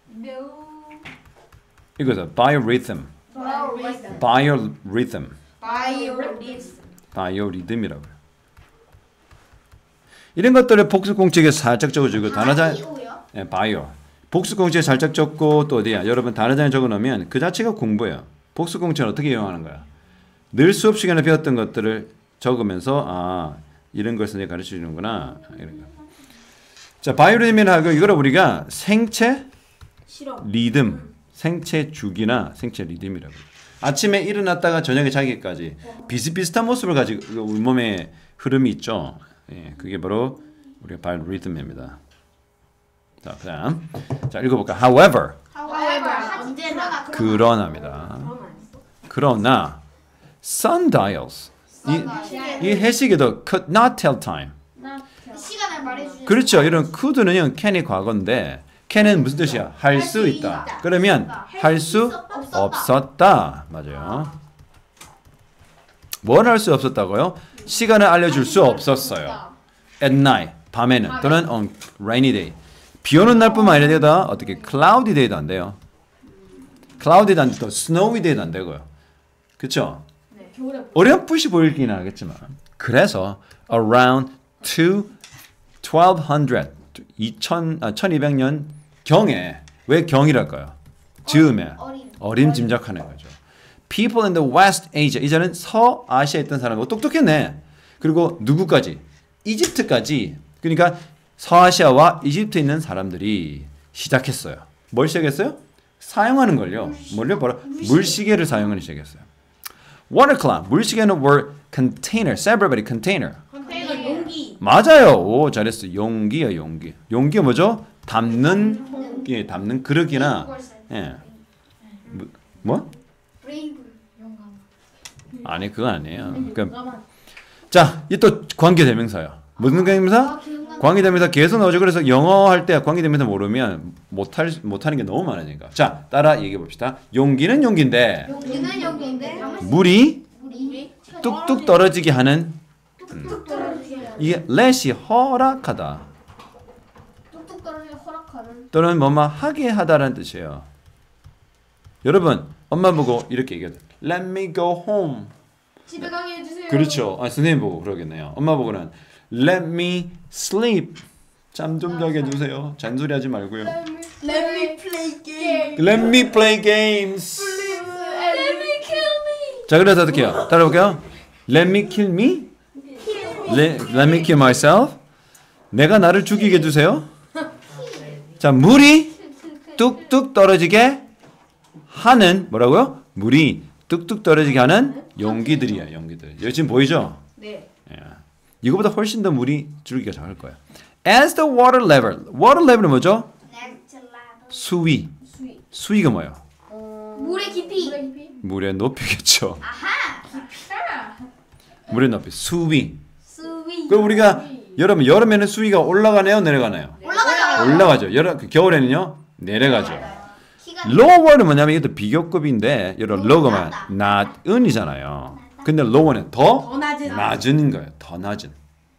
이거죠. biorhythm. 비오리듬이라고 해요. 이런 것들을 복수공책에 살짝 적어주고 단어장 바이오요? 예, 바이오. 복수공책에 살짝 적고 또 어디야? 여러분 단어장에 적어놓으면 그 자체가 공부예요. 복수공책은 어떻게 이용하는 거야? 늘 수업 시간에 배웠던 것들을 적으면서 아 이런 걸 선생님이 가르쳐 주는구나. 이런 거. 자, 바이오리듬이라고 이거를 우리가 생체 싫어. 리듬, 생체 주기나 생체 리듬이라고. 아침에 일어났다가 저녁에 자기까지 비슷비슷한 모습을 가지고 우리 몸에 흐름이 있죠. 예, 그게 바로 우리가 바이오리듬입니다. 자, 그다음 자 읽어볼까? However, 언제나. 그러나입니다. 그러나 sundials 이 해시계도 could not tell time. 시간을 말해주는. 그렇죠. 이런 could는요 can이 과거인데 can은 무슨 뜻이야? 할 수 있다. 그러면 할 수 없었다. 맞아요. 뭘 할 수 없었다고요? 시간을 알려줄 수 없었어요. At night 밤에는 또는 on rainy day 비 오는 날뿐만 아니라 어떻게 cloudy day도 안 돼요. cloudy도 안 되고 snowy day도 안 되고요. 그렇죠? 어렴풋이 보이긴 하겠지만 그래서 around 1200 1200년 경에 왜 경이랄까요? 즈음에 어림짐작하는 거죠. People in the West Asia 이제는 서아시아에 있던 사람은 똑똑했네. 그리고 누구까지? 이집트까지. 그러니까 서아시아와 이집트에 있는 사람들이 시작했어요. 뭘 시작했어요? 사용하는 걸요. 뭘요? 바로 물시계를 사용하기 시작했어요. Water clock 물시계는 were container, several container. 컨테이너 용기. 맞아요. 오 잘했어. 용기야 용기. 용기가 뭐죠? 담는 예, 담는 그릇이나 예. 뭐? 브레이브. 아니 그거 아니에요. 그러니까 자, 이 또 관계대명사요. 무슨 관계대명사? 관계대명사 계속 나오죠. 그래서 영어 할 때 관계대명사 모르면 못하는 게 너무 많으니까. 자, 따라 얘기해 봅시다. 용기는 용기인데 용기는 용기인데. 물이 물이 뚝뚝 떨어지게 하는 뚝뚝 떨어지게. 이게 let이 허락하다 뚝뚝 떨어지게 허락하는. 또는 뭐뭐 하게 하다라는 뜻이에요. 여러분 엄마 보고 이렇게 얘기해요. Let me go home. 집에 가게 해주세요. 그렇죠. 아, 선생님 보고 그러겠네요. 엄마 보고는 Let me sleep. 잠 좀 자게 해주세요. 잔소리하지 말고요. Let me play game. Let me play games. Let me kill me. 자, 그래서 어떻게 해요? 따라볼게요. Let me kill me. Let me kill myself. 내가 나를 죽이게 해주세요. 자, 물이 뚝뚝 떨어지게 하는 뭐라고요? 물이 뚝뚝 떨어지게 하는 용기들이야, 용기들. 여기 지금 보이죠? 네. 예. 이거보다 훨씬 더 물이 줄기가 작을 거야. As the water level은 뭐죠? Next level. 수위. 수위가 뭐예요? 물의 깊이. 물의 높이겠죠. 아하. 물의 높이. 수위. 수위. 그럼 우리가 여름에는 수위가 올라가나요, 내려가나요? 올라가죠. 올라가죠. 겨울에는요, 내려가죠. 키가 lower는 뭐냐면 이것도 비교급인데 여러분 lower가 낮은이잖아요. 근데 lower는 더 낮은 거예요. 더 낮은.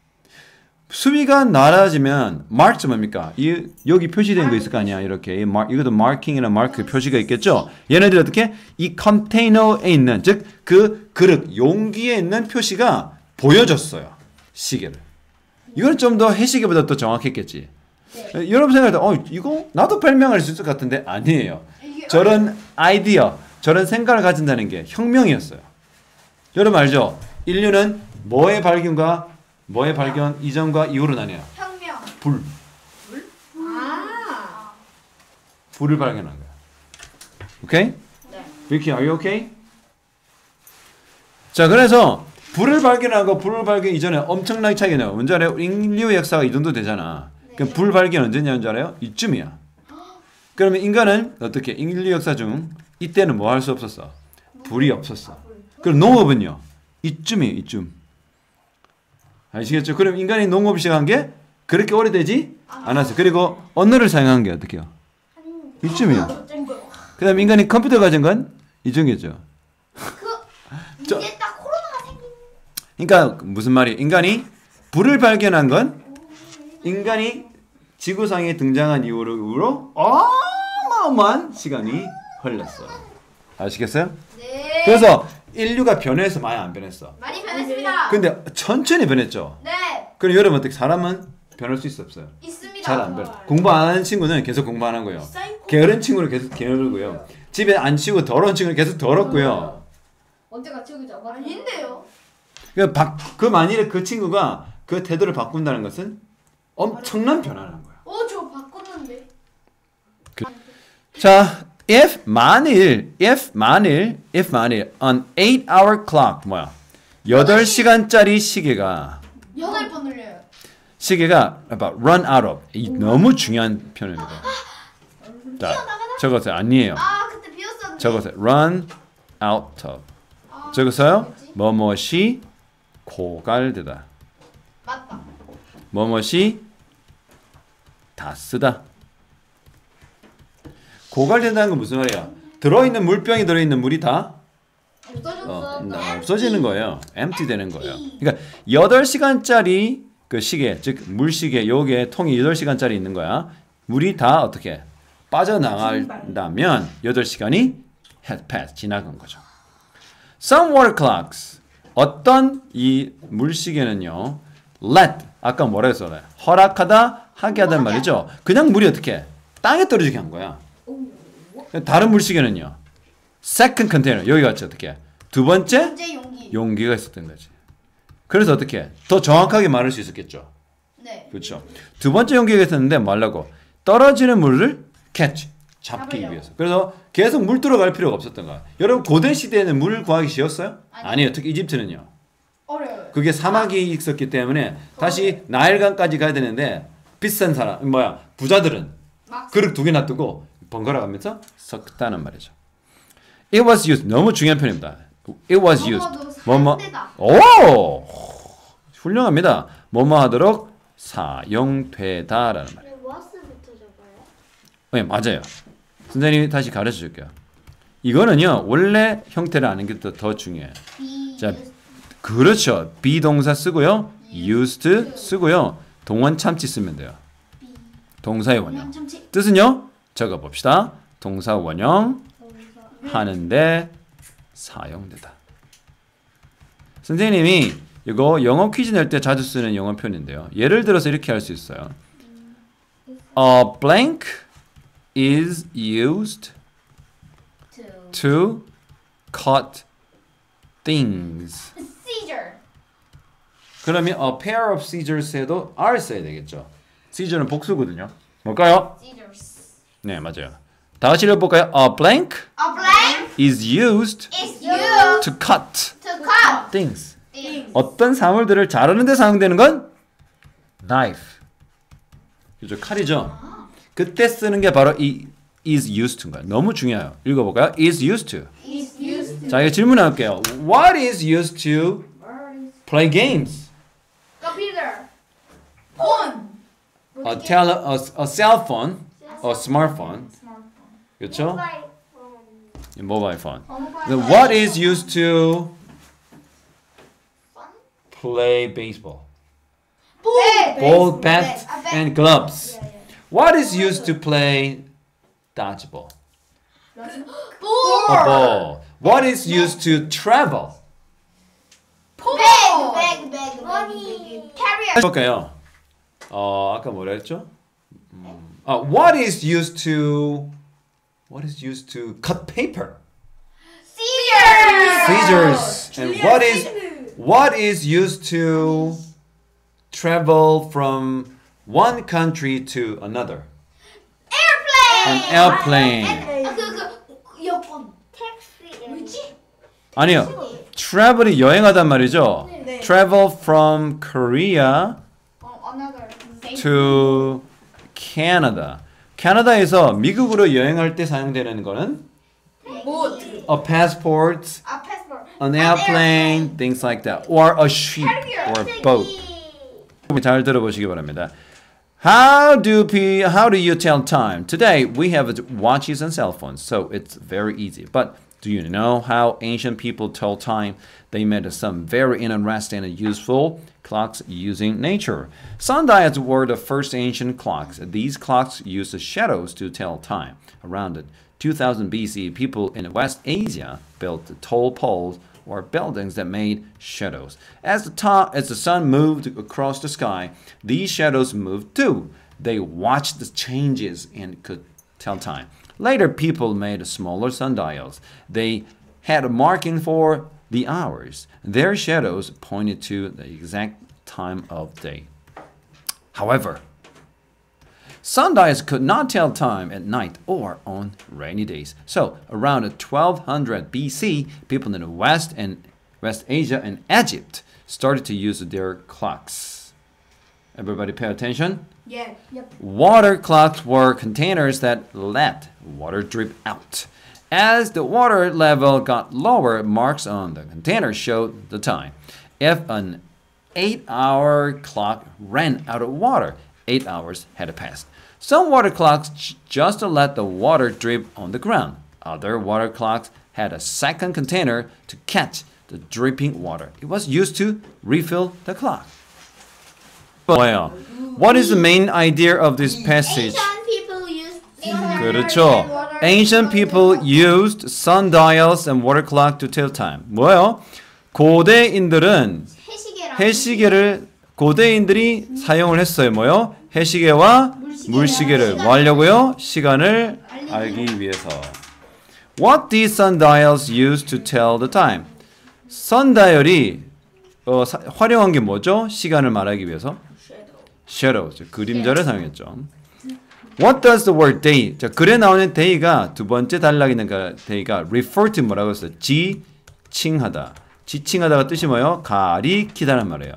수위가 낮아지면 mark's 뭡니까? 여기 표시된 거 있을 거 아니야. 이렇게 이것도 marking이나 mark 표시가 있겠죠. 얘네들이 어떻게 이 컨테이너에 있는 즉 그 그릇 용기에 있는 표시가 보여졌어요. 시계를. 이건 좀 더 해시계보다 더 정확했겠지. 여러분 생각할 때 이거 나도 발명할 수 있을 것 같은데 아니에요. 저런 아이디어, 저런 생각을 가진다는 게 혁명이었어요. 여러분 알죠? 인류는 뭐의 발견 이전과 이후로 나뉘어요. 혁명. 불. 아. 불을 발견한 거야. 오케이? 네. Vicky, are you okay? 자, 그래서 불을 발견하고 불을 발견 이전에 엄청나게 차이가 나요. 뭔지 알아요? 인류 역사가 이 정도 되잖아. 그럼 불 발견 언제냐는 줄 알아요? 이쯤이야. 그러면 인간은 어떻게? 인류 역사 중 이때는 뭐 할 수 없었어? 불이 없었어. 그럼 농업은요? 이쯤이에요. 이쯤. 아시겠죠? 그럼 인간이 농업 시작한 게 그렇게 오래되지 않았어요. 그리고 언어를 사용한 게 어떻게요? 이쯤이에요. 그 다음에 인간이 컴퓨터 가진 건 이쯤이겠죠. 이제 딱 코로나가 생긴. 그러니까 무슨 말이에요? 인간이 불을 발견한 건 인간이 지구상에 등장한 이후로 어마어마한 시간이 흘렀어. 아시겠어요? 네. 그래서 인류가 변해서 많이 안 변했어. 많이 변했습니다. 근데 천천히 변했죠. 네. 그럼 여러분 어떻게 사람은 변할 수 있어 없어요? 있습니다. 잘 안 변해. 공부 안 하는 친구는 계속 공부 안 한 거예요. 게으른 친구는 계속 게으르고요. 집에 안 치우고 더러운 친구는 계속 더럽고요. 언제가 치우기죠? 아닌데요. 그 만일에 그 친구가 그 태도를 바꾼다는 것은 엄청난 변화라는 거야. 저 바꿨는데. 자, if 만일 on 8-hour clock 뭐야? 8시간짜리 시계가 8번 눌려요. about run out of 너무 중요한 표현입니다. 자, 저것은 아니에요. 그때 비었었는데. 저것은 run out of. 저것서요. 뭐뭇이 고갈되다. 맞다. 뭐뭇이 다 쓰다. 고갈된다는 건 무슨 말이야? 들어있는 물병이 들어있는 물이 다 없어지는 거예요. empty 되는 거예요. 그러니까 8시간짜리 그 시계, 즉 물시계 요게 통이 8시간짜리 있는 거야. 물이 다 어떻게 빠져나간다면 8시간이 has passed, 지나간 거죠. Some water clocks, 어떤 이 물시계는요, let, 아까 뭐라 했어요? 허락하다, 하게 하단 말이죠. 그냥 물이 어떻게 땅에 떨어지게 한 거야. 다른 물시계는요, second container, 여기 같이 어떻게 두 번째 용기가 있었던 거지. 그래서 어떻게 더 정확하게 말할 수 있었겠죠. 네. 그렇죠. 두 번째 용기가 있었는데 말라고 떨어지는 물을 catch, 잡기 위해서. 그래서 계속 물 들어갈 필요가 없었던 거야. 여러분 고대 시대에는 물을 구하기 쉬웠어요? 아니에요. 특히 이집트는요. 어려워요. 그게 사막이 있었기 때문에 다시 나일강까지 가야 되는데 비싼 사람 부자들은 그릇 2개 놔두고 번갈아 가면서 섞다는 말이죠. It was used. 너무 중요한 표현입니다. It was used. 오! 훌륭합니다. 뭐뭐 하도록 사용되다라는 말이에요. was부터 적어요? 네, 맞아요. 선생님이 다시 가르쳐 줄게요. 이거는요, 원래 형태를 아는 게 더 중요해요. 자, 그렇죠. 비동사 쓰고요. used 쓰고요. 동원 참치 쓰면 돼요. 동사의 원형. 뜻은요? 적어 봅시다. 동사 원형 하는데 사용되다. 선생님이 이거 영어 퀴즈 낼 때 자주 쓰는 영어 표현인데요. 예를 들어서 이렇게 할 수 있어요. A blank is used to cut things. Seizure. 그러면 a pair of scissors 해도 R 써야 되겠죠. scissor는 복수거든요. 뭘까요? Seizures. 네, 맞아요. 다 같이 읽어볼까요? A blank A blank is used is used to cut to cut things. things. 어떤 사물들을 자르는 데 사용되는 건 knife. 그죠? 칼이죠. 그때 쓰는 게 바로 이 is used to인 거예요. 너무 중요해요. 읽어볼까요? is used to. Is used to. 자, 이거 질문할게요. What is used to play games? Computer. Phone. A cell phone, a smartphone. 그렇죠? Mobile phone. Then what is used to play baseball? Ball, bat, and gloves. What is used to play dodgeball? A ball. What is used to travel? Bag. Money. Carrier. 해볼까요? 아까 뭐라 했죠? What is used to cut paper? Scissors. Scissors. And what is used to travel from one country to another? An airplane. 여권. 택시. 뭐지? 아니요. travel이 여행하단 말이죠. Travel from Korea Another. to Canada. 캐나다에서 미국으로 여행할 때 사용되는 거는 Boat. a passport, A passport. an airplane, things like that, or a ship or a boat. 잘 들어보시기 바랍니다. How do you tell time? Today we have watches and cell phones, so it's very easy. But do you know how ancient people told time? They made some very interesting and useful clocks using nature. Sundials were the first ancient clocks. These clocks used the shadows to tell time. Around 2000 BC, people in West Asia built tall poles or buildings that made shadows. As the sun moved across the sky, these shadows moved too. They watched the changes and could tell time. Later, people made smaller sundials. They had a marking for the hours. Their shadows pointed to the exact time of day. However, sundials could not tell time at night or on rainy days. So, around 1200 BC, people in the West Asia and Egypt started to use their clocks. Everybody pay attention? Yeah. Yep. Water clocks were containers that let water drip out. As the water level got lower, marks on the container showed the time. If an 8-hour clock ran out of water, 8 hours had passed. Some water clocks just let the water drip on the ground. Other water clocks had a second container to catch the dripping water. It was used to refill the clock. Well, what is the main idea of this passage? Ancient people used 그렇죠. Ancient people used sundials and water clock to tell time. 뭐예요? 고대인들은 해시계를 고대인들이 사용을 했어요. 뭐요? 해시계와 물시계를 뭐 하려고요? 시간을 알기 위해서. What did sundials use to tell the time? 선다이얼이 활용한 게 뭐죠? 시간을 말하기 위해서? Shadows, 그림자를 사용했죠. What does the word day? 자, 글에 나오는 day가 두 번째 단락에 있는 그 day가 refer to 뭐라고 했어요? 지칭하다. 지칭하다가 뜻이 뭐예요? 가리키다란 말이에요.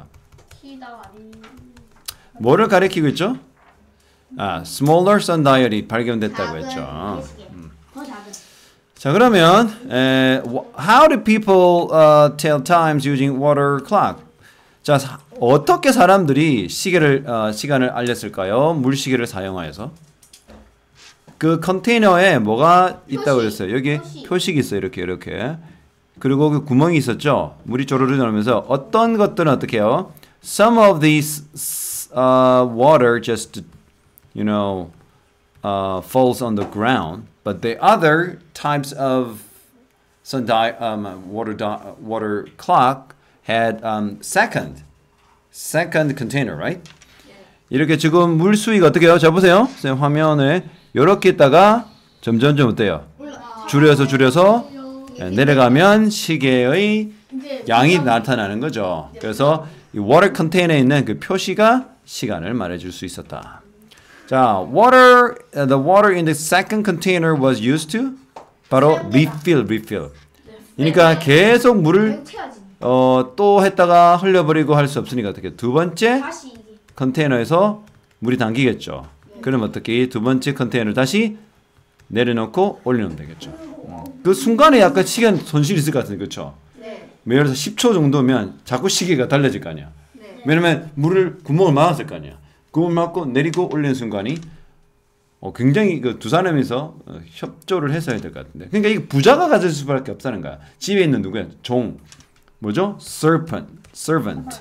뭐를 가리키고 있죠? smaller sundial이 발견됐다고 했죠. 자, 그러면 how do people tell times using water clock? 자, 어떻게 사람들이 시간을 알렸을까요? 물시계를 사용하여서. 그 컨테이너에 뭐가 있다고 그랬어요? 여기 표식이 있어요. 이렇게. 그리고 그 구멍이 있었죠? 물이 조르르 나오면서 어떤 것들은 어떻게 해요? Some of these water just, falls on the ground. But the other types of water clock had second container, right? 이렇게 지금 물 수위가 어떻게 해요? 자, 보세요. 선생님 화면에 이렇게 있다가 점점 어때요? 줄여서 내려가면 시계의 양이 나타나는 거죠. 그래서 이 water container에 있는 그 표시가 시간을 말해줄 수 있었다. 자, the water in the second container was used to 바로 refill. 그러니까 계속 물을 또 했다가 흘려버리고 할 수 없으니까 어떻게 두 번째 컨테이너에서 물이 담기겠죠. 그럼 어떻게 두 번째 컨테이너를 다시 내려놓고 올려놓으면 되겠죠. 그 순간에 약간 시간 손실이 있을 것 같은데 그렇죠? 네. 예를 들어서 10초 정도면 자꾸 시계가 달라질 거 아니야. 네. 왜냐면 구멍을 막았을 거 아니야. 구멍을 막고 내리고 올리는 순간이 굉장히 그 두 사람이서 협조를 해서 해야 될 것 같은데. 그러니까 이게 부자가 가질 수밖에 없다는 거야. 집에 있는 누구야? 종. 뭐죠? servant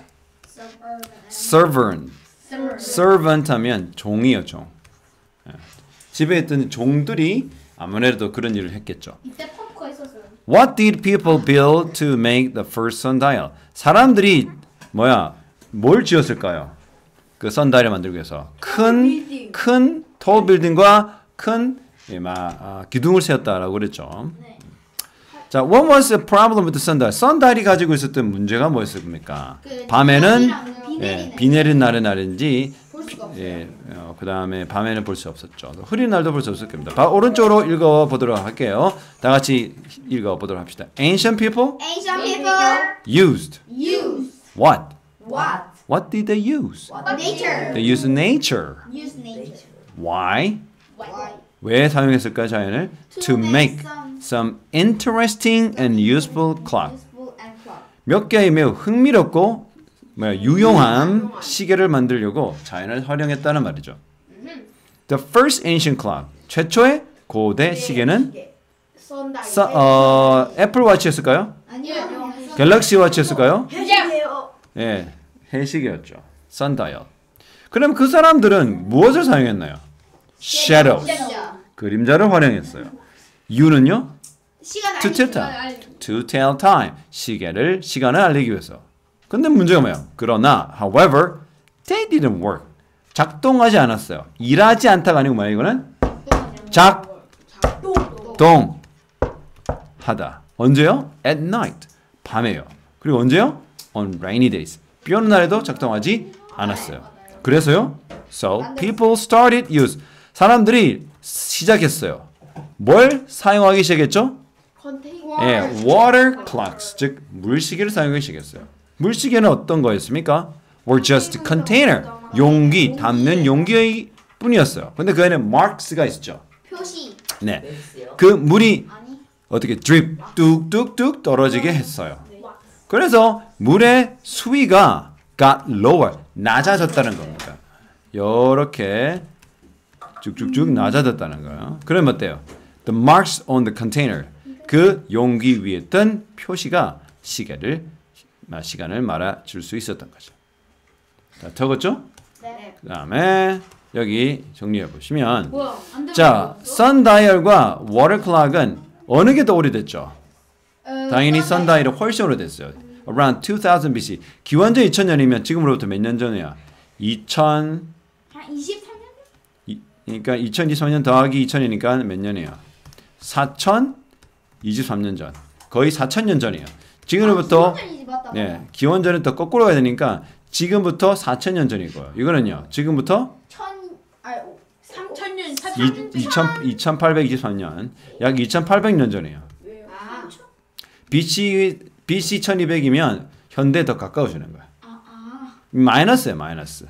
하면 종이요, 종. 집에 있던 종들이 아무래도 그런 일을 했겠죠. 이때 펌프가 있었어요. What did people build to make the first sundial? 사람들이 뭘 지었을까요? 그 sundial을 만들기 위해서 큰 tall building과 큰 기둥을 세웠다라고 그랬죠. 네. 자, what was the problem with the sundial? sundial이 가지고 있었던 문제가 뭐였습니까? 밤에는 비 내린 날은 날인지 그 다음에 밤에는 볼 수 없었죠. 흐린 날도 볼 수 없을 겁니다. 오른쪽으로 읽어보도록 할게요. 다 같이 읽어보도록 합시다. Ancient people used what? What did they use? Nature. They used nature. Why? 왜 사용했을까 자연을? To make some interesting and useful clock. 몇 개의 매우 흥미롭고 유용한 시계를 만들려고 자연을 활용했다는 말이죠. The first ancient clock. 최초의 고대 시계는 애플 워치였을까요? 아니요. 갤럭시 워치였을까요? 해시계요. 예, 해시계였죠. sundial. 그럼 그 사람들은 무엇을 사용했나요? shadows. 그림자를 활용했어요. 이유는요? 시간 to tell time. to tell time. 시간을 알리기 위해서. 근데 문제가 뭐예요? 그러나, however, they didn't work. 작동하지 않았어요. 일하지 않다가 아니고 뭐야 이거는? 작동하다. 언제요? At night. 밤에요. 그리고 언제요? On rainy days. 비 오는 날에도 작동하지 않았어요. 그래서요? So people started use. 사람들이 시작했어요. 뭘 사용하기 시작했죠? 컨테이너. 예, water clocks. 즉 물시계를 사용하기 시작했어요. 물시계는 어떤 거였습니까? Were just container. 용기, 담는 용기의 뿐이었어요. 근데 그 안에 marks가 있었죠. 표시. 네. 그 물이 어떻게 drip 뚝뚝뚝 떨어지게 했어요. 그래서 물의 수위가 got lower, 낮아졌다는 겁니다. 이렇게 쭉쭉쭉 낮아졌다는 거예요. 그러면 어때요? The marks on the container. 그 용기 위에 뜬 표시가 시간을 말아줄 수 있었던 거죠. 자, 적었죠? 네. 그 다음에 여기 정리해 보시면 뭐야? 안 되는 자, sundial과 water clock은 어느 게 더 오래됐죠? 당연히 sundial이 훨씬 오래됐어요. Around 2000 BC. 기원전 2000년이면 지금으로부터 몇 년 전이야? 2000 한 23년? 그러니까 2023년 더하기 2000이니까 몇 년이야? 4023년 전. 거의 4000년 전이에요. 지금으로부터 네, 기원전은 더 거꾸로 가야 되니까 지금부터 4000년 전이고요. 이거는요. 지금부터 3,000년, 2823년. 약 2800년 전이에요. 아, BC 1200이면 현대에 더 가까워지는 거야. 마이너스야, 마이너스.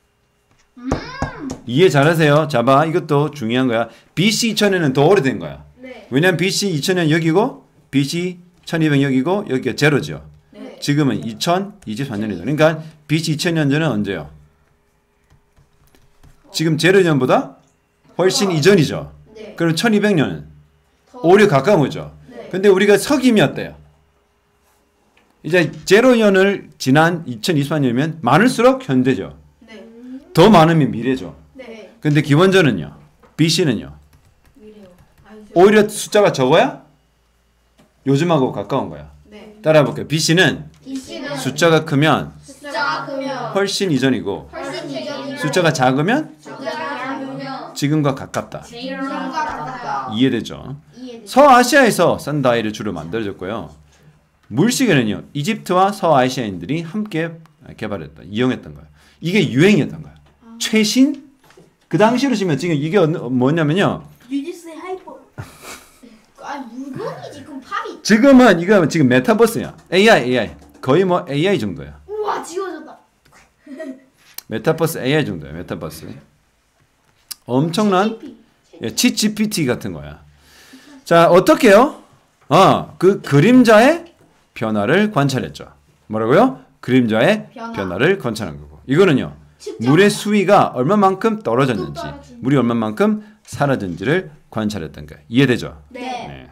이해 잘하세요. 자봐, 이것도 중요한 거야. BC 2000년은 더 오래된 거야. 네. 왜냐면 BC 2000년 여기고 BC 1200 여기고 여기가 제로죠. 네. 지금은 2024년이죠. 그러니까 BC 2000년 전은 언제요? 지금 제로년보다 훨씬 이전이죠. 네. 그럼 1200년은 오히려 가까운 거죠. 근데 우리가 서김이 어때요? 이제 제로년을 지난 2024년이면 많을수록 현대죠. 네. 더 많으면 미래죠. 네. 근데 기원전은요. BC는요. 미래요. 오히려 숫자가 적어야 요즘하고 가까운 거야. 네. 따라해 볼게요. BC는 BC는 숫자가 크면 숫자가 크면 훨씬 이전이고 훨씬 이전이고 숫자가 작으면 숫자가 작으면 지금과 가깝다. 지금과 같다. 이해되죠? 이해돼. 서아시아에서 선다이를 주로 만들어졌고요. 물시계는요. 이집트와 서아시아인들이 함께 개발했다. 이용했던 거예요. 이게 유행이었던 거예요. 최신? 그 당시로 치면 지금 이게 뭐냐면요. 유니스의 하이퍼. 물건이지. 그럼 팝이. 지금은 이거 지금 메타버스야. AI. 거의 뭐 AI 정도야. 우와 지워졌다. 메타버스 AI 정도야. 메타버스. 엄청난 챗GPT 같은 거야. 자, 어떻게요? 그 그림자의 변화를 관찰했죠. 뭐라고요? 그림자의 변화를 관찰한 거고. 이거는요. 물의 수위가 얼마만큼 떨어졌는지, 물이 얼마만큼 사라졌는지를 관찰했던 거예요. 이해되죠? 네.